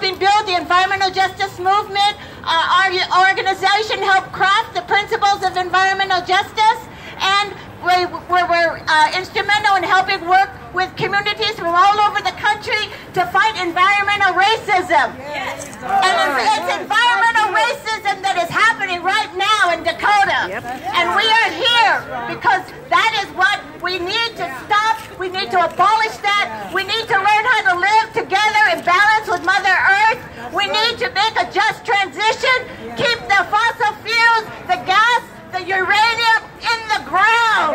helping build the environmental justice movement. Our organization helped craft the principles of environmental justice, and we're instrumental in helping work with communities from all over the country to fight environmental racism. Yes. And it's environmental racism that is happening right now in Dakota. Yep. And we are here because that is what we need to stop. We need to abolish that. We need to learn how to live together in balance with Mother Earth. We need to make a just transition, keep the fossil fuels, the gas, the uranium in the ground.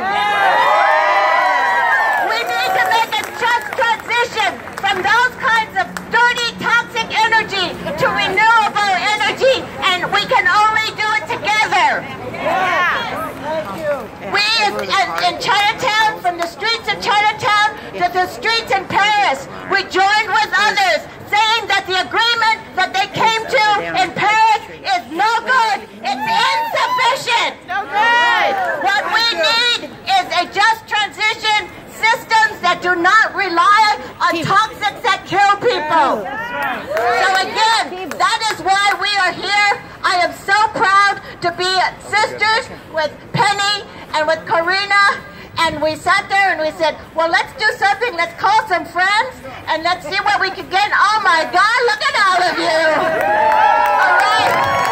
We need to make a just transition from those kinds of dirty, toxic energy to renewable energy, and we can only do it together. We in Chinatown, from the streets of Chinatown to the streets in Paris, we joined with others saying that the agreement that they came to in Paris is no good. It's insufficient. No good. What we need is a just transition, systems that do not rely on toxics that kill people. So again, that is why we are here. I am so proud to be sisters with Penny and with Karina. And we sat there and we said, well, let's do something. Let's call some friends and let's see what we can get. Oh my God, look at all of you. All right.